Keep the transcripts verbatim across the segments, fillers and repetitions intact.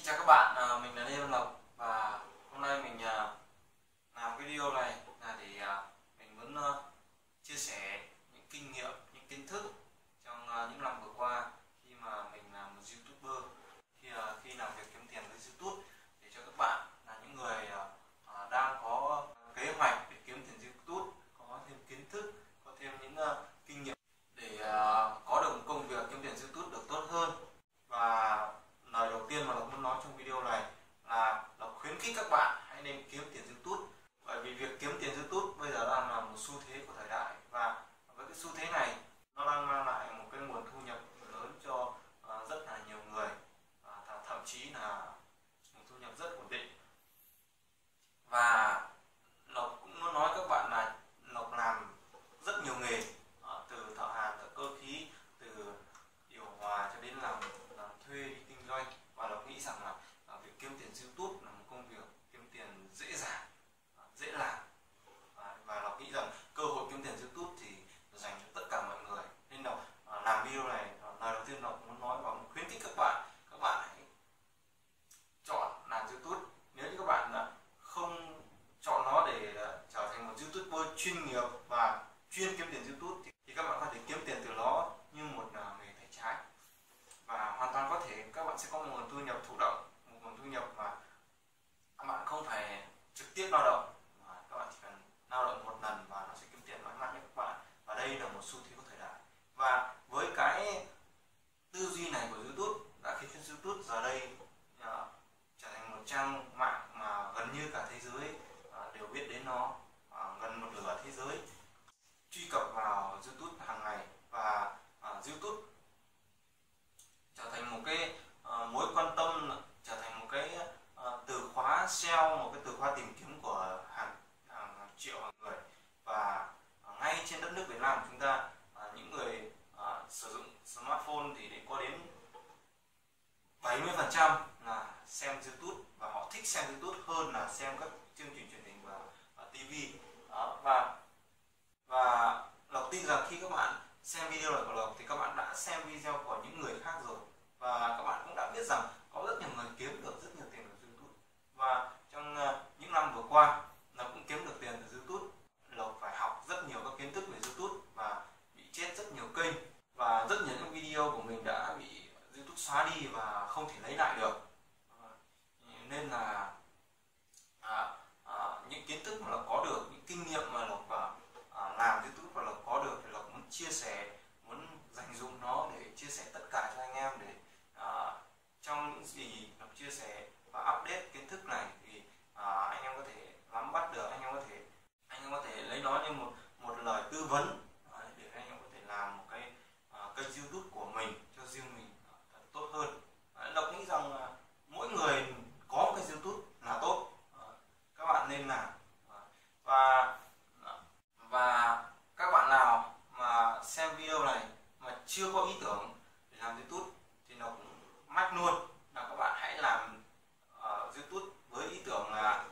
Chào các bạn, à, mình là Lê Văn Lộc và hôm nay mình à, làm video này là để à, mình muốn à, chia sẻ những kinh nghiệm, những kiến thức trong à, những năm vừa qua khi mà mình là một YouTuber, khi à, khi làm việc kiếm tiền với YouTube, để cho các bạn là những người à, à, đang có kế hoạch để kiếm tiền YouTube, có thêm kiến thức, có thêm những à, kinh nghiệm để à, có được một công việc kiếm tiền YouTube được tốt hơn. Và lời đầu tiên mà Lộc muốn nói trong video này là Lộc khuyến khích các bạn hãy nên kiếm tiền YouTube, bởi vì việc kiếm tiền YouTube bây giờ đang là một xu thế của thời đại, và với cái xu thế này nó đang mang lại một cái nguồn thu nhập lớn cho uh, rất là nhiều người, uh, thậm chí là một thu nhập rất ổn định. Và Lộc cũng muốn nói các bạn là Lộc làm rất nhiều nghề, uh, từ thợ hàn, thợ cơ khí, từ điều hòa cho đến làm, làm thuê đi kinh doanh. Và Lộc nghĩ rằng là uh, việc kiếm tiền YouTube là một công việc kiếm tiền dễ dàng, uh, dễ làm, uh, và Lộc nghĩ rằng cơ hội kiếm tiền YouTube thì dành cho tất cả mọi người. Nên là uh, làm video này, uh, lời đầu tiên Lộc muốn nói và muốn khuyến khích các bạn các bạn hãy chọn làm YouTube. Nếu như các bạn uh, không chọn nó để uh, trở thành một YouTuber chuyên nghiệp và chuyên kiếm tiền YouTube thì, thì các bạn có thể kiếm tiền từ nó như một uh, nghề tay trái, và hoàn toàn có thể các bạn sẽ có một nguồn thu nhập thụ động, một nguồn thu nhập mà các bạn không phải trực tiếp lao động, mà các bạn chỉ cần lao động một lần và nó sẽ kiếm tiền mãi mãi cho các bạn. Và đây là một xu thế của thời đại, và với cái tư duy này của YouTube đã khiến cho YouTube giờ đây uh, trở thành một trang mạng mà gần như cả thế giới uh, đều biết đến nó, uh, gần một nửa thế giới truy cập vào YouTube hàng ngày. Và uh, YouTube trở thành một cái uh, mối quan tâm, trở thành một cái uh, từ khóa S E O, một cái từ khóa tìm kiếm của hàng, hàng triệu người. Và uh, ngay trên đất nước Việt Nam chúng ta, uh, những người uh, sử dụng smartphone thì để có đến bảy mươi phần trăm là xem YouTube, và họ thích xem YouTube hơn là xem các chương trình truyền hình và uh, ti vi. Uh, và và Lộc tin rằng khi các bạn xem video này của Lộc thì các bạn đã xem video của những người khác rồi, và các bạn cũng đã biết rằng có rất nhiều người kiếm được rất nhiều tiền từ YouTube. Và trong uh, những năm vừa qua Lộc cũng kiếm được tiền từ YouTube. Lộc phải học rất nhiều các kiến thức về YouTube và bị chết rất nhiều kênh, và rất nhiều những video của mình đã bị YouTube xóa đi và không thể lấy lại được. Uh, nên là uh, uh, những kiến thức mà Lộc có được, những kinh nghiệm mà Lộc uh, uh, làm YouTube và Lộc có được thì Lộc muốn chia sẻ, muốn dành dụng nó để chia sẻ tất cả cho anh em, để uh, trong những gì Lộc chia sẻ và update kiến thức này thì uh, anh em có thể nắm bắt được, anh em có thể anh em có thể lấy nó như một một lời tư vấn uh, để anh em có thể làm một cái uh, kênh YouTube của mình cho riêng mình uh, thật tốt hơn. Uh, Lộc nghĩ rằng uh, mỗi người có một kênh YouTube là tốt, uh, các bạn nên làm. Uh, và uh, và các bạn nào mà xem video này mà chưa có ý tưởng để làm YouTube thì nó cũng mách luôn là các bạn hãy làm uh, YouTube với ý tưởng là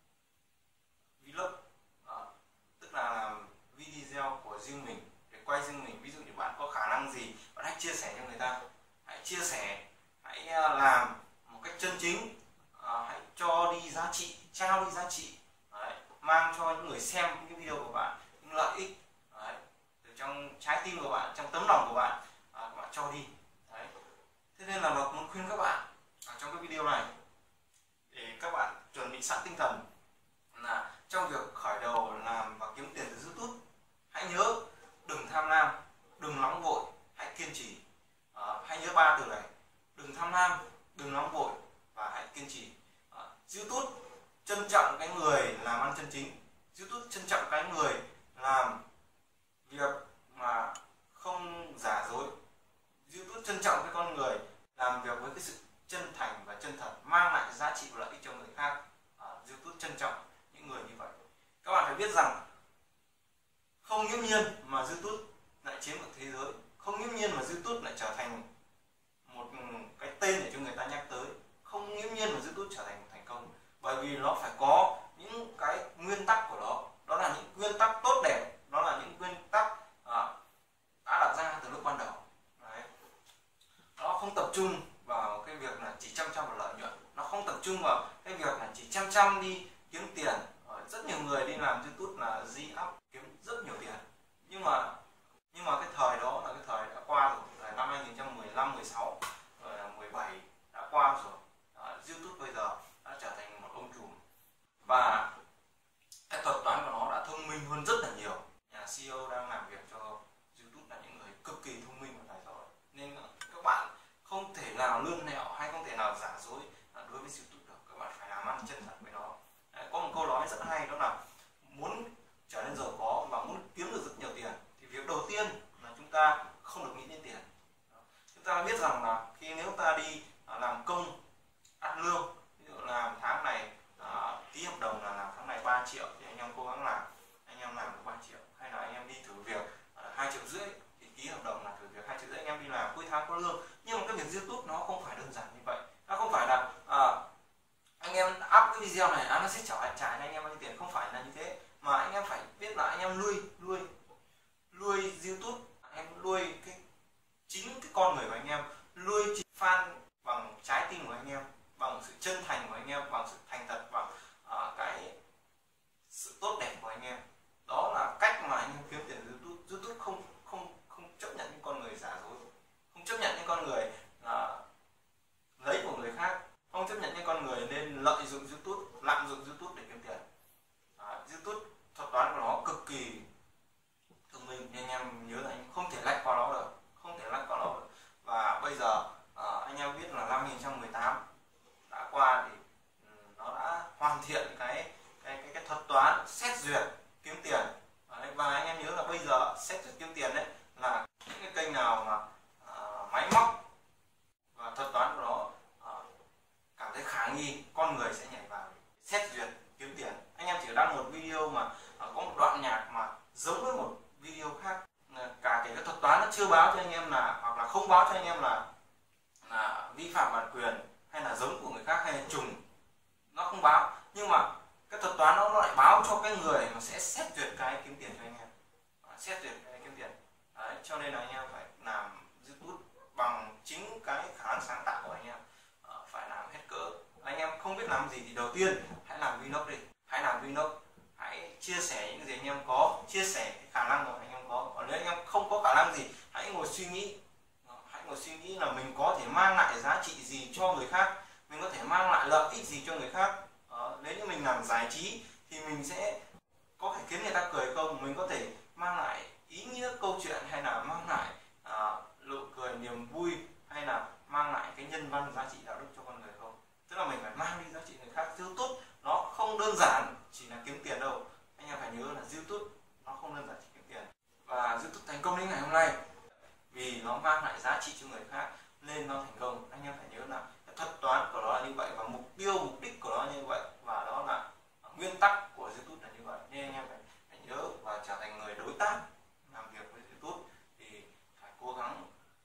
vlog, uh, tức là làm video của riêng mình để quay riêng mình. Ví dụ như bạn có khả năng gì, bạn hãy chia sẻ cho người ta, hãy chia sẻ, hãy uh, làm một cách chân chính, uh, hãy cho đi giá trị, trao đi giá trị. Đấy, mang cho những người xem những cái video của bạn những lợi ích. Đấy, từ trong trái tim của bạn, trong tấm lòng của bạn, à, các bạn cho đi. Đấy. Thế nên là Lộc muốn khuyên các bạn à, trong cái video này để các bạn chuẩn bị sẵn tinh thần là trong việc khởi đầu làm và kiếm tiền từ YouTube, hãy nhớ đừng tham lam, đừng nóng vội, hãy kiên trì. À, hãy nhớ ba từ này: đừng tham lam, đừng nóng vội và hãy kiên trì. À, YouTube trân trọng cái người làm ăn chân chính, YouTube trân trọng cái người làm việc mà không giả dối, YouTube trân trọng cái con người làm việc với cái sự chân thành và chân thật, mang lại giá trị và lợi ích cho người khác. À, YouTube trân trọng những người như vậy. Các bạn phải biết rằng không nghiễm nhiên mà YouTube lại chiếm được thế giới, không nghiễm nhiên mà YouTube lại trở thành một cái tên để cho người ta nhắc tới, không nghiễm nhiên mà YouTube trở thành một thành công, bởi vì nó phải có những cái nguyên tắc của nó. Đó là những nguyên tắc tốt đẹp, đó là những nguyên tắc à, đã đặt ra từ lúc ban đầu. Đấy. Nó không tập trung vào cái việc là chỉ chăm chăm vào lợi nhuận, nó trung vào cái việc là chỉ chăm chăm đi kiếm tiền. Rất nhiều người đi làm YouTube là di up kiếm rất nhiều tiền, nhưng mà nhưng mà cái thời đó là cái thời đã qua rồi, thời năm hai nghìn không trăm mười lăm, mười sáu, rồi là mười bảy đã qua rồi. À, YouTube bây giờ đã trở thành một ông trùm và cái thuật toán của nó đã thông minh hơn rất là nhiều. Nhà xê e ô đang làm việc cho YouTube là những người cực kỳ thông minh và tài giỏi, nên các bạn không thể nào lươn lẹo hay không thể nào giả dối đối với YouTube được. Các bạn phải làm ăn chân thật với nó. Đấy, có một câu nói rất hay, đó là muốn trở nên giàu có và muốn kiếm được rất nhiều tiền thì việc đầu tiên là chúng ta không được nghĩ đến tiền. Chúng ta biết rằng là khi nếu ta đi làm công ăn lương, ví dụ làm tháng này à, ký hợp đồng là làm tháng này ba triệu thì anh em cố gắng làm, anh em làm được ba triệu, hay là anh em đi thử việc hai triệu rưỡi thì ký hợp đồng là thử việc hai triệu rưỡi, anh em đi làm cuối tháng có lương. Nhưng mà cái việc YouTube nó không phải đơn giản như vậy. Nó không phải là à, anh em up cái video này à, nó sẽ trả trả cho anh em bao nhiêu tiền, không phải là như thế, mà anh em phải biết là anh em nuôi nuôi nuôi YouTube, anh em nuôi cái chính cái con người của anh em, nuôi fan bằng trái tim của anh em, bằng sự chân thành của anh em, bằng sự thành thật, bằng uh, cái sự tốt đẹp của anh em. Đó là cách mà anh em kiếm tiền từ YouTube. YouTube không không không chấp nhận những con người giả dối, không chấp nhận những con người uh, lấy của người khác, không chấp nhận những con người nên lợi dụng YouTube, lạm dụng YouTube để kiếm tiền. À, YouTube thuật toán của nó cực kỳ thông minh, nên anh em nhớ là anh không thể lách qua nó được, không thể lách qua nó được. Và bây giờ à, anh em biết là năm hai nghìn không trăm mười tám đã qua thì um, nó đã hoàn thiện cái cái cái, cái thuật toán xét duyệt kiếm tiền. Đấy, và anh em nhớ là bây giờ xét duyệt kiếm tiền đấy là những cái kênh nào mà uh, máy móc và thuật toán của nó uh, cảm thấy khả nghi, con người sẽ nhảy vào xét duyệt kiếm tiền. Anh em chỉ đăng một video mà uh, có một đoạn nhạc mà giống với một video khác, uh, cả cái thuật toán nó chưa báo cho anh em là, hoặc là không báo cho anh em là là vi phạm bản quyền hay là giống của người khác hay là trùng, nó không báo, nhưng mà cái thuật toán nó, nó lại báo cho cái người mà sẽ xét duyệt cái kiếm tiền cho anh em, uh, xét duyệt cái kiếm tiền. Đấy, cho nên là anh em phải làm YouTube bằng chính cái khả năng sáng tạo của anh em, uh, phải làm hết cỡ. Anh em không biết làm gì thì đầu tiên hãy làm vlog đi, hãy làm vlog, hãy chia sẻ những gì anh em có, chia sẻ cái khả năng của anh em có. Còn nếu anh em không có khả năng gì, hãy ngồi suy nghĩ, hãy ngồi suy nghĩ là mình có thể mang lại giá trị gì cho người khác, mình có thể mang lại lợi ích gì cho người khác. Đó, nếu như mình làm giải trí thì mình sẽ có thể khiến người ta cười không, mình có thể mang lại ý nghĩa câu chuyện, hay là mang lại uh, nụ cười, niềm vui, hay là mang lại cái nhân văn, giá trị đạo đức cho con người không. Tức là mình phải mang đi giá trị người khác. YouTube nó không đơn giản chỉ là kiếm tiền đâu, anh em phải nhớ là YouTube nó không đơn giản chỉ kiếm tiền. Và YouTube thành công đến ngày hôm nay vì nó mang lại giá trị cho người khác nên nó thành công. Anh em phải nhớ là cái thuật toán của nó là như vậy, và mục tiêu, mục đích của nó là như vậy, và đó là nguyên tắc của YouTube là như vậy. Nên anh em phải, phải nhớ và trở thành người đối tác làm việc với YouTube thì phải cố gắng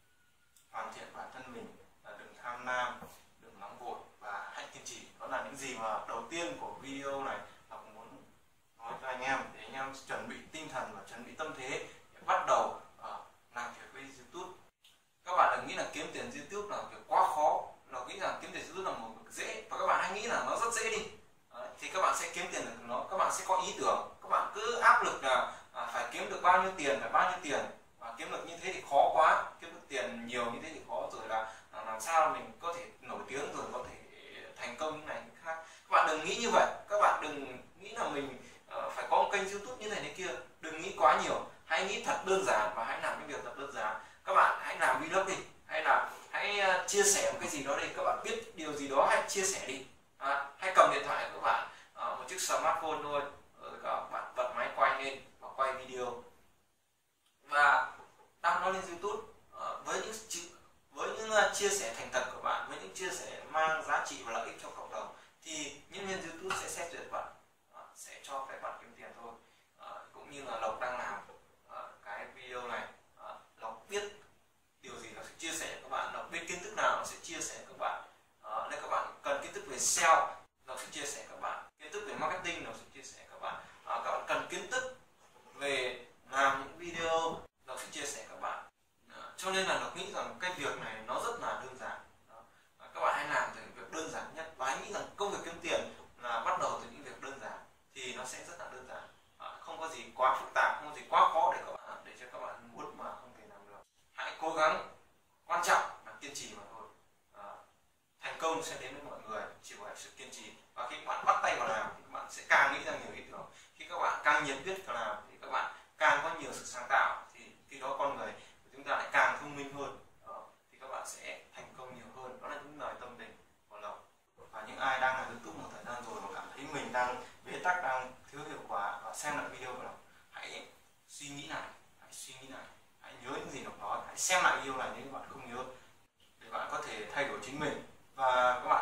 hoàn thiện bản thân mình, và đừng tham lam, đừng nóng vội, và hãy kiên trì. Đó là những gì mà đầu tiên của video này Ngọc muốn nói cho anh em, để anh em chuẩn bị tinh thần và chuẩn bị tâm thế để bắt đầu uh, làm việc với YouTube. Các bạn đừng nghĩ là kiếm tiền YouTube là việc quá khó, là nghĩ rằng kiếm tiền YouTube là một việc dễ, và các bạn hãy nghĩ là nó rất dễ đi. Đấy, thì các bạn sẽ kiếm tiền được nó, các bạn sẽ có ý tưởng, các bạn cứ áp lực là à, phải kiếm được bao nhiêu tiền, phải bao nhiêu tiền, và kiếm được như thế thì khó quá, kiếm được tiền nhiều như thế thì khó, rồi là à, làm sao mình có thể nổi tiếng, rồi có thể thành công như này như khác. Các bạn đừng nghĩ như vậy, các bạn đừng nghĩ là mình uh, phải có một kênh YouTube như này thế kia, đừng nghĩ quá nhiều, hãy nghĩ thật đơn giản và hãy làm cái việc thật đơn giản. Các bạn hãy làm vlog đi, hay là hãy uh, chia sẻ một cái gì đó đi, các bạn biết điều gì đó hãy chia sẻ đi. À, hãy cầm điện thoại của các bạn, à, một chiếc smartphone thôi, rồi các bạn bật máy quay lên và quay video và đăng nó lên YouTube, à, với những với những uh, chia sẻ thành thật của bạn, với những chia sẻ mang giá trị và lợi ích cho cộng đồng, thì nhân viên YouTube sẽ xét duyệt bạn, à, sẽ cho phép bạn kiếm tiền thôi. À, cũng như là Lộc đang làm à, cái video này, à, Lộc biết điều gì nó sẽ chia sẻ với các bạn, Lộc biết kiến thức nào nó sẽ chia sẻ với các bạn. À, nên các bạn cần kiến thức về sale, nó sẽ chia sẻ các bạn, kiến thức về marketing nó sẽ chia sẻ các bạn. À, các bạn cần kiến thức về làm những video, nó sẽ chia sẻ các bạn. À, cho nên là nó nghĩ rằng cái việc này nó rất là đơn giản. Đó. À, các bạn hãy làm từ việc đơn giản nhất, và hãy nghĩ rằng công sẽ đến với mọi người, chỉ phải sự kiên trì. Và khi các bạn bắt tay vào làm thì các bạn sẽ càng nghĩ ra nhiều ý tưởng. Khi các bạn càng nhiệt huyết vào làm thì các bạn càng có nhiều sự sáng tạo, thì khi đó con người của chúng ta lại càng thông minh hơn. Đó, thì các bạn sẽ thành công nhiều hơn. Đó là những lời tâm tình của Lộc. Và những ai đang làm YouTube một thời gian rồi mà cảm thấy mình đang bế tắc, đang thiếu hiệu quả và xem lại video của Lộc, hãy suy nghĩ lại, hãy suy nghĩ lại, hãy nhớ những gì Lộc nói, hãy xem lại video này nếu bạn không nhớ, để bạn có thể thay đổi chính mình. Và các bạn